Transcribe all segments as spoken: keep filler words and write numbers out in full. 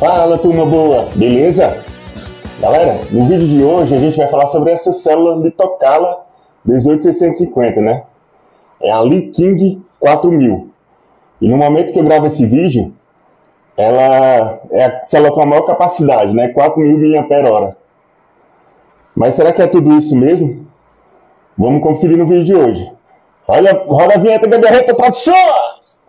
Fala, turma boa, beleza? Galera, no vídeo de hoje a gente vai falar sobre essa célula Litocala dezoito seiscentos e cinquenta, né? É a Li-King quatro mil. E no momento que eu gravo esse vídeo, ela é a célula com a maior capacidade, né? quatro mil miliampères-hora. Mas será que é tudo isso mesmo? Vamos conferir no vídeo de hoje. Olha, roda a vinheta da Berreta Produções!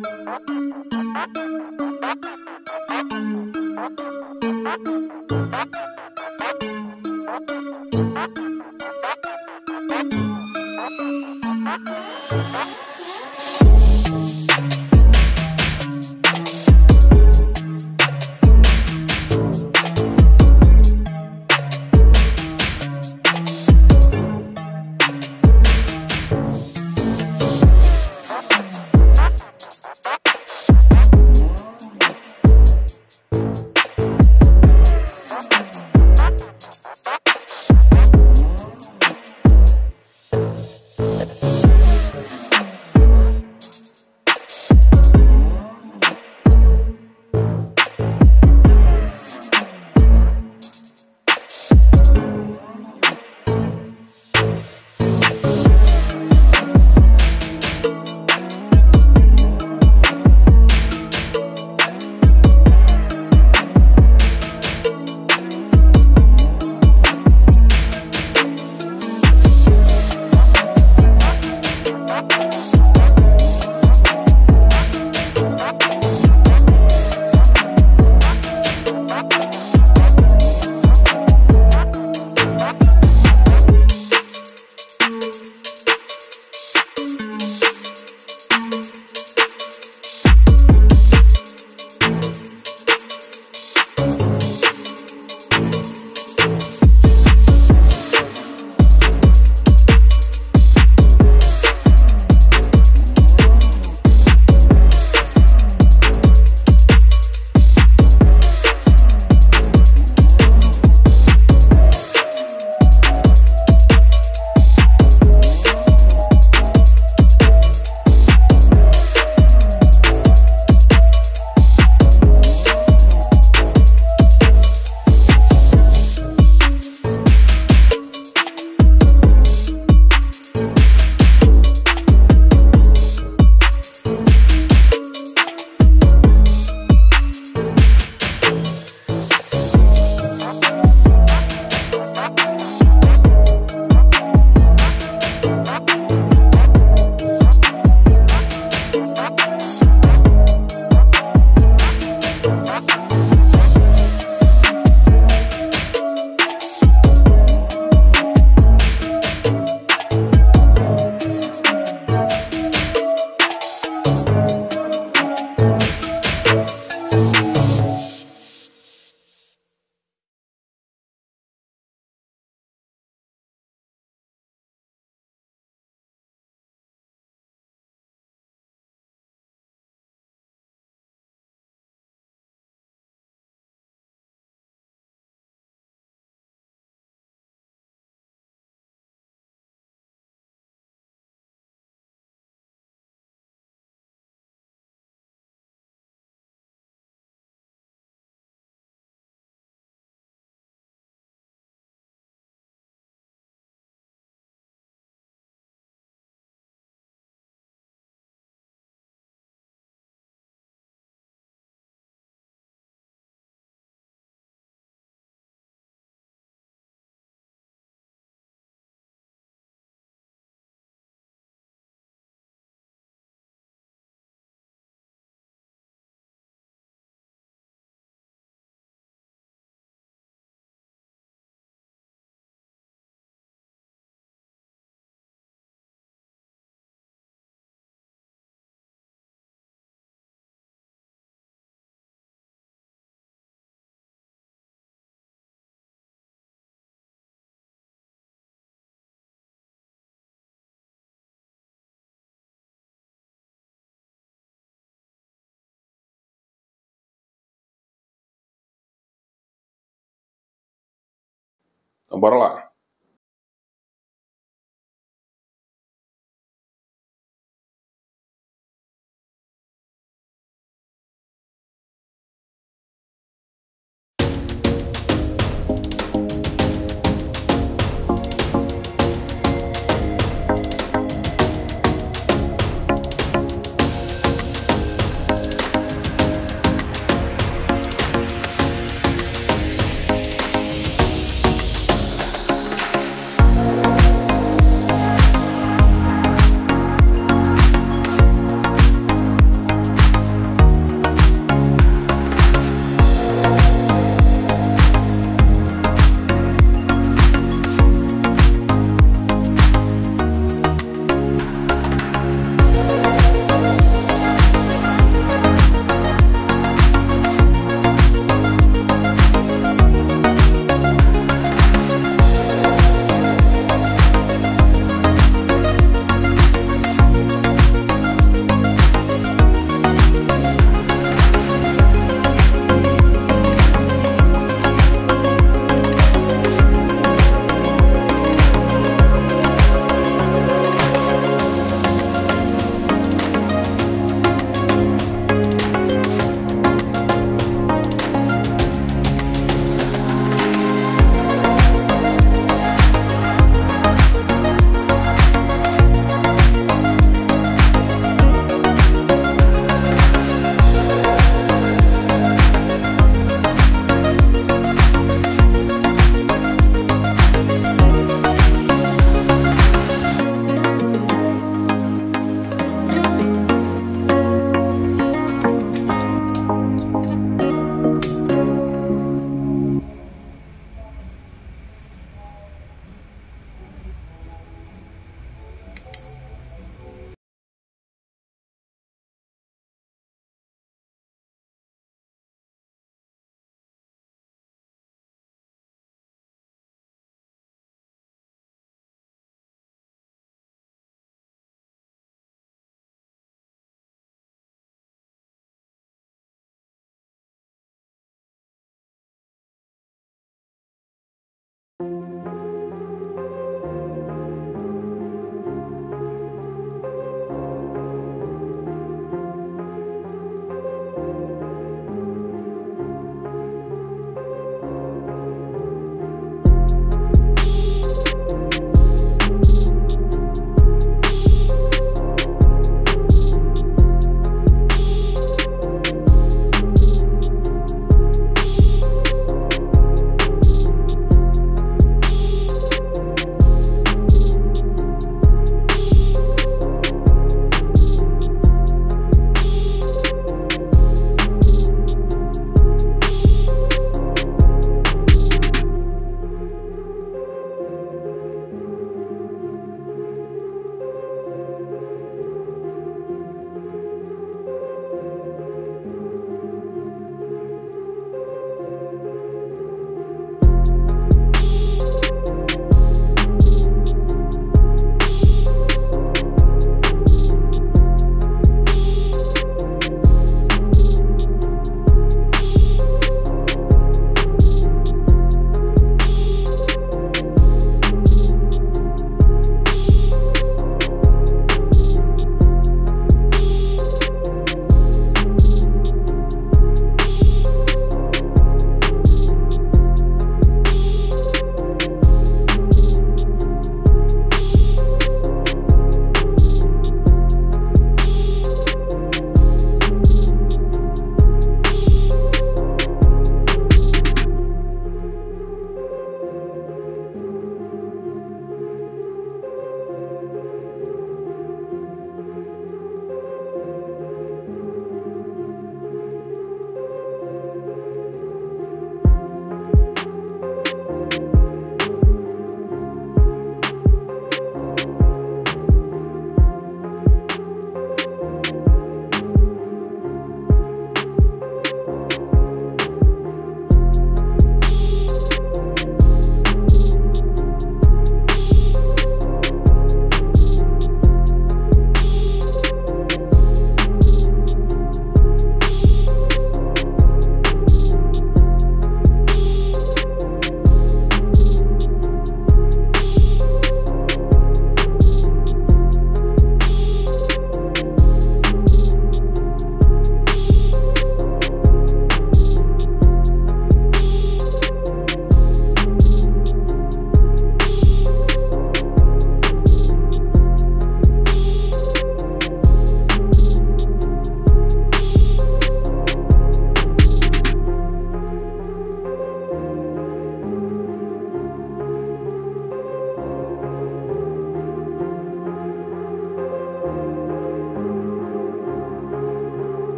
Então bora lá.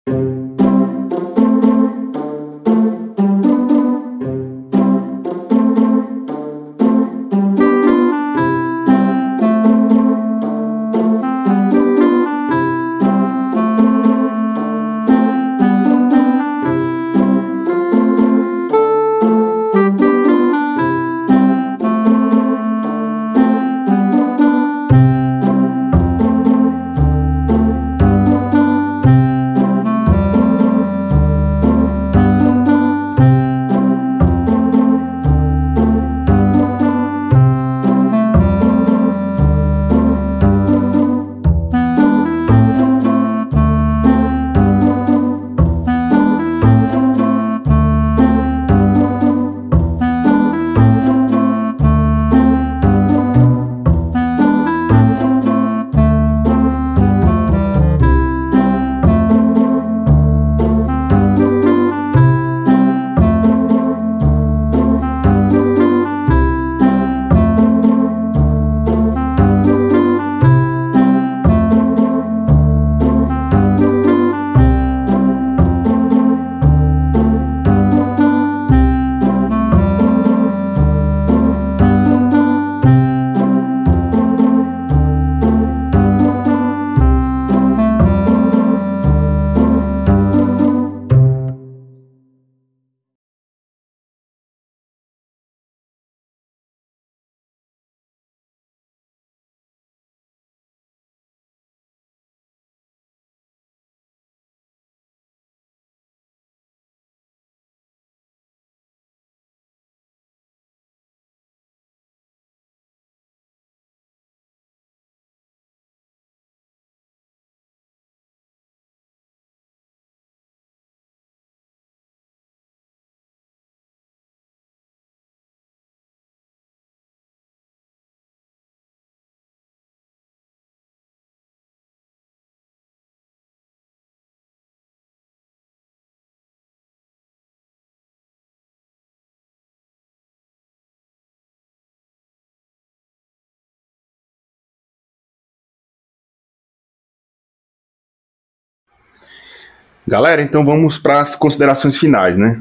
Galera, então vamos para as considerações finais, né?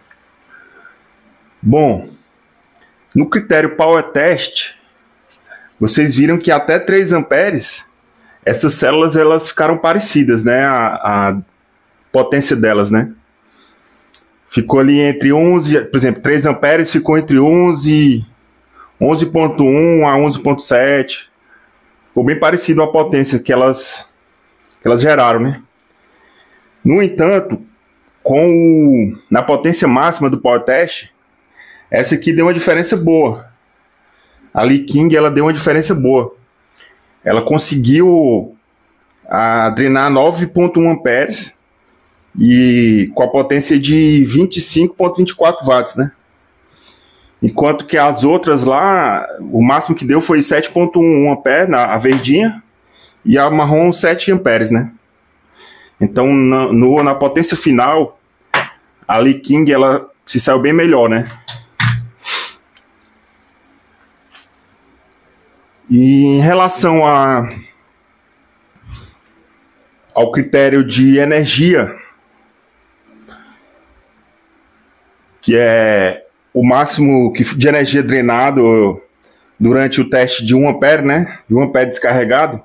Bom, no critério Power Test, vocês viram que até três amperes, essas células elas ficaram parecidas, né? A, a potência delas, né? Ficou ali entre onze, por exemplo, três amperes ficou entre onze, onze ponto um a onze ponto sete. Ficou bem parecido a potência que elas, que elas geraram, né? No entanto, com o, na potência máxima do Power Test, essa aqui deu uma diferença boa. A Lee King, ela deu uma diferença boa. Ela conseguiu a, drenar nove ponto um amperes e com a potência de vinte e cinco ponto vinte e quatro watts, né? Enquanto que as outras lá, o máximo que deu foi sete ponto um amperes, na, a verdinha, e a marrom sete amperes, né? Então, na, no, na potência final, a Lee King, ela se saiu bem melhor, né? E em relação a, ao critério de energia, que é o máximo que, de energia drenado durante o teste de um ampere, né? De um ampere descarregado,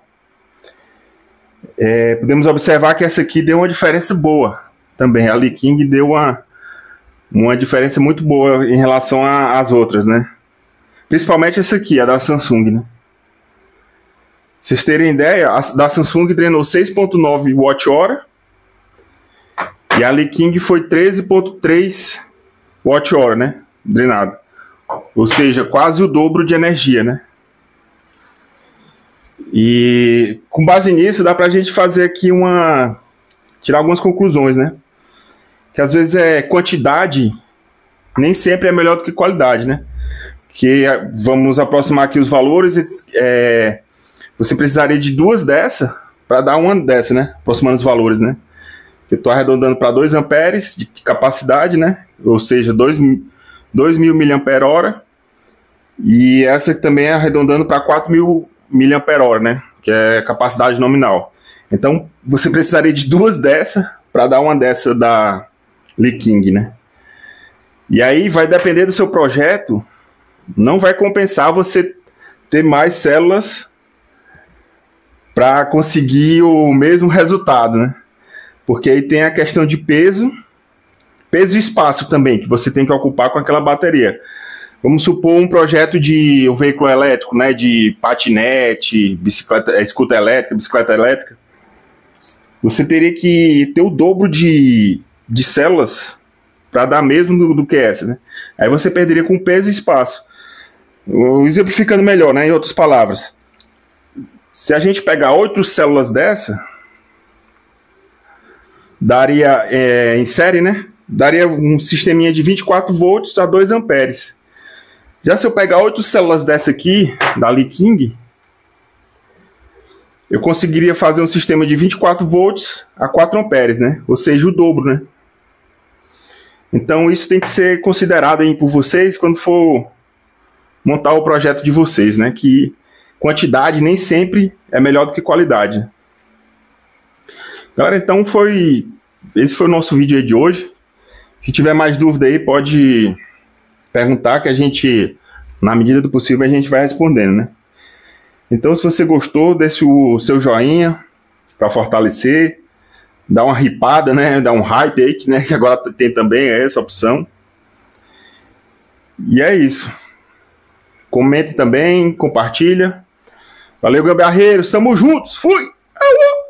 É, podemos observar que essa aqui deu uma diferença boa também. A Lee King deu uma, uma diferença muito boa em relação às outras, né? Principalmente essa aqui, a da Samsung, né? Vocês terem ideia, a da Samsung drenou seis ponto nove watt-hora e a Lee King foi treze ponto três watt-hora, né? Drenado. Ou seja, quase o dobro de energia, né? E com base nisso, dá pra gente fazer aqui uma... tirar algumas conclusões, né? Que às vezes é quantidade, nem sempre é melhor do que qualidade, né? Que vamos aproximar aqui os valores, é, você precisaria de duas dessa para dar uma dessa, né? Aproximando os valores, né? Eu estou arredondando para dois amperes de capacidade, né? Ou seja, dois mil miliampere-hora. E essa aqui também é arredondando para quatro mil miliampere-hora, né? Que é capacidade nominal. Então, você precisaria de duas dessas para dar uma dessa da Lee King, né? E aí vai depender do seu projeto, não vai compensar você ter mais células para conseguir o mesmo resultado, né? Porque aí tem a questão de peso, peso e espaço também, que você tem que ocupar com aquela bateria. Vamos supor um projeto de um veículo elétrico, né, de patinete, bicicleta, escuta elétrica, bicicleta elétrica. Você teria que ter o dobro de, de células para dar mesmo do, do que essa, né? Aí você perderia com peso e espaço. Exemplificando melhor, né, em outras palavras. Se a gente pegar oito células dessa, daria, é, em série, né, daria um sisteminha de vinte e quatro volts a dois amperes. Já se eu pegar oito células dessa aqui, da Lee King, eu conseguiria fazer um sistema de vinte e quatro volts a quatro amperes, né? Ou seja, o dobro, né? Então isso tem que ser considerado aí por vocês quando for montar o projeto de vocês, né? Que quantidade nem sempre é melhor do que qualidade. Galera, então foi... esse foi o nosso vídeo aí de hoje. Se tiver mais dúvida aí, pode perguntar que a gente, na medida do possível, a gente vai respondendo, né? Então, se você gostou, deixe o seu joinha para fortalecer, dá uma hipada, né? Dá um hype aí, que, né? Que agora tem também essa opção. E é isso. Comente também, compartilha. Valeu, gambiarreiros, estamos juntos, fui!